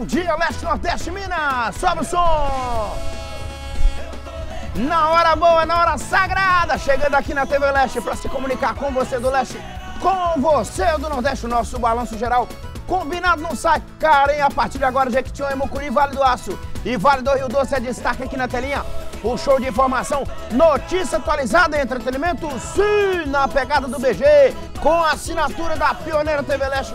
Bom dia, Leste, Nordeste, Minas! Sobe o som! Na hora boa, na hora sagrada, chegando aqui na TV Leste para se comunicar com você do Leste, com você do Nordeste, o nosso balanço geral combinado não sai caro, hein? A partir de agora, Jequitinhonha, Mucuri, Vale do Aço e Vale do Rio Doce é destaque aqui na telinha. O show de informação, notícia atualizada e entretenimento, sim, na pegada do BG, com a assinatura da pioneira TV Leste.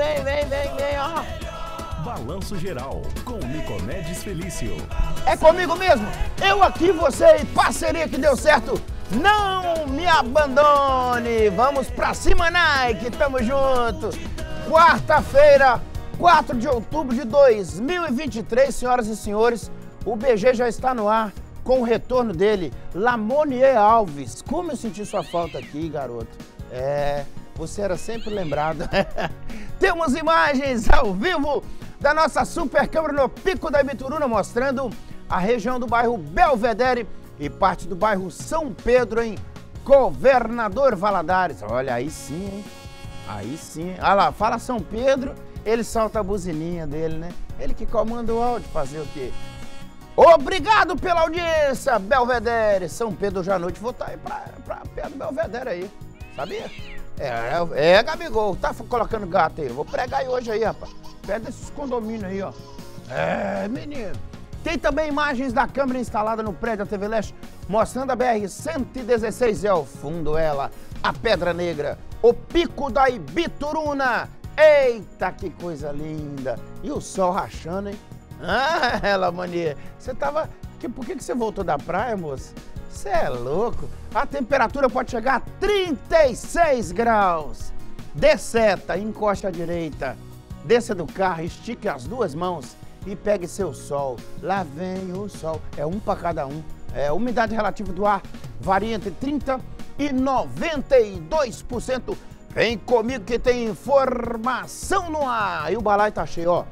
Vem, ó. Balanço Geral, com Nicomedes Felício. É comigo mesmo, eu aqui, você e parceria que deu certo. Não me abandone, vamos pra cima, Nike, tamo junto. Quarta-feira, 4 de outubro de 2023, senhoras e senhores, o BG já está no ar com o retorno dele, Lamonier Alves. Como eu senti sua falta aqui, garoto. Você era sempre lembrado. Temos imagens ao vivo da nossa super câmera no Pico da Ibituruna, mostrando a região do bairro Belvedere e parte do bairro São Pedro, em Governador Valadares. Olha, aí sim, hein? Aí sim. Olha lá, fala São Pedro, ele solta a buzininha dele, né? Ele que comanda o áudio, fazer o quê? Obrigado pela audiência, Belvedere. São Pedro, hoje à noite, vou estar aí pra perto do Belvedere aí, sabia? Gabigol, tá colocando gato aí. Vou pregar aí hoje aí, rapaz. Perto desses condomínios aí, ó. Menino. Tem também imagens da câmera instalada no prédio da TV Leste, mostrando a BR-116 e ao fundo ela, a Pedra Negra, o Pico da Ibituruna. Eita, que coisa linda. E o sol rachando, hein? Lamonier, você tava... Por que você voltou da praia, moço? Você é louco. A temperatura pode chegar a 36 graus. Dê seta, encoste à direita. Desça do carro, estique as duas mãos e pegue seu sol. Lá vem o sol. É um para cada um. A umidade relativa do ar varia entre 30% e 92%. Vem comigo que tem informação no ar. E o balaio tá cheio, ó.